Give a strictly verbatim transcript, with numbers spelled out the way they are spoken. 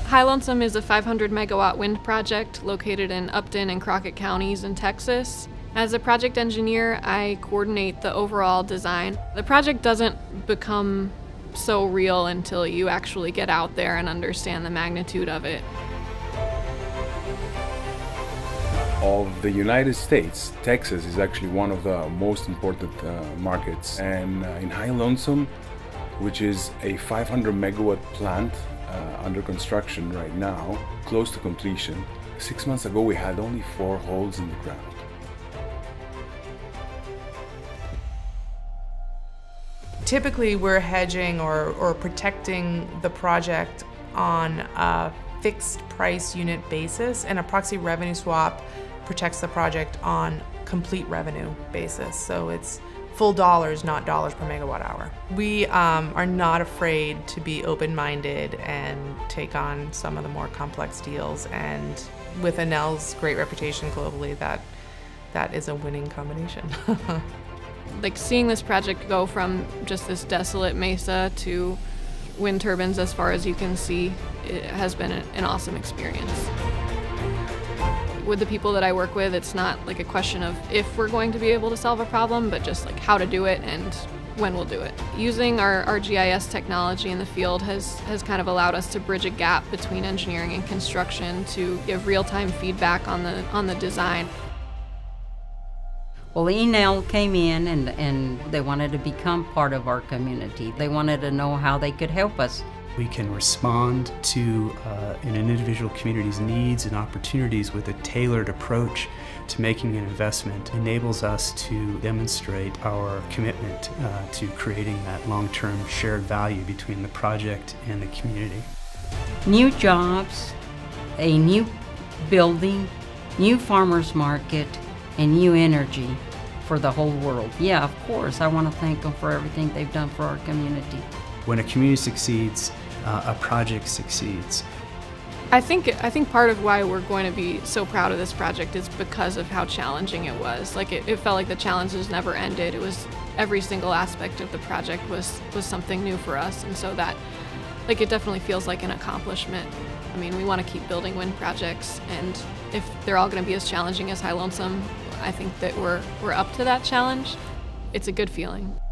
High Lonesome is a five hundred megawatt wind project located in Upton and Crockett Counties in Texas. As a project engineer, I coordinate the overall design. The project doesn't become so real until you actually get out there and understand the magnitude of it. Of the United States, Texas is actually one of the most important uh, markets. And uh, in High Lonesome, which is a five hundred megawatt plant uh, under construction right now, close to completion, six months ago we had only four holes in the ground. Typically we're hedging or, or protecting the project on a fixed price unit basis, and a proxy revenue swap protects the project on complete revenue basis. So it's full dollars, not dollars per megawatt hour. We um, are not afraid to be open-minded and take on some of the more complex deals, and with Enel's great reputation globally, that that is a winning combination. Like, seeing this project go from just this desolate mesa to wind turbines as far as you can see, it has been an awesome experience. With the people that I work with, it's not like a question of if we're going to be able to solve a problem, but just like how to do it and when we'll do it. Using our, our G I S technology in the field has, has kind of allowed us to bridge a gap between engineering and construction to give real-time feedback on the, on the design. Well, Enel came in and, and they wanted to become part of our community. They wanted to know how they could help us. We can respond to uh, an individual community's needs and opportunities with a tailored approach to making an investment. It enables us to demonstrate our commitment uh, to creating that long-term shared value between the project and the community. New jobs, a new building, new farmers market, and new energy for the whole world. Yeah, of course, I want to thank them for everything they've done for our community. When a community succeeds, uh, a project succeeds. I think, I think part of why we're going to be so proud of this project is because of how challenging it was. Like, it, it felt like the challenges never ended. It was, every single aspect of the project was, was something new for us, and so that, like, it definitely feels like an accomplishment. I mean, we want to keep building wind projects, and if they're all going to be as challenging as High Lonesome, I think that we're, we're up to that challenge. It's a good feeling.